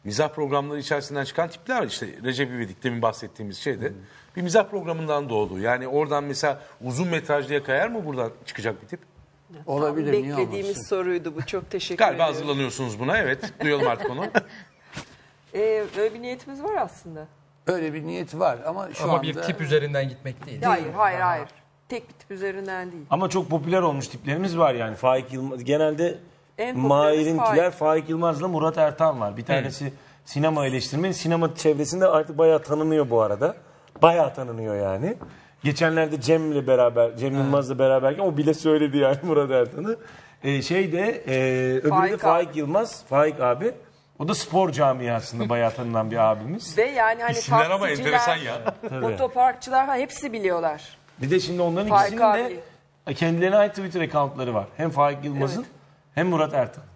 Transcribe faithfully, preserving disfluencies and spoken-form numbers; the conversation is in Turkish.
mizah programları içerisinden çıkan tipler var. İşte Recep İvedik demin bahsettiğimiz şeyde hmm. bir mizah programından doğdu. Yani oradan mesela uzun metrajlıya kayar mı buradan çıkacak bir tip? Olabilir. Beklediğimiz soruydu bu. Çok teşekkür Galiba ederim. Galiba hazırlanıyorsunuz buna. Evet. Duyalım artık onu. ee, öyle bir niyetimiz var aslında. Öyle bir niyet var ama şu ama anda... bir tip üzerinden gitmek değil. Hayır, değil hayır, hayır. Tek bir tip üzerinden değil. Ama çok popüler olmuş tiplerimiz var yani. Faik Yılmaz. Genelde En Mahir'inkiler Faik. Faik Yılmaz'la Murat Ertan var. Bir tanesi hmm. sinema eleştirmeni. Sinema çevresinde artık bayağı tanınıyor bu arada. Bayağı tanınıyor yani. Geçenlerde Cem'le beraber, Cem Yılmaz'la beraberken o bile söyledi yani Murat Ertan'ı. Ee, şeyde, e, öbürü Faik de Faik Yılmaz, Faik abi. O da spor camiasında bayağı tanınan bir abimiz. Ve yani hani İsimler ama enteresan ya. Otoparkçılar hepsi biliyorlar. Bir de şimdi onların Faik ikisinin abi. de kendilerine ait Twitter accountları var. Hem Faik Yılmaz'ın evet. hem Murat Ertan.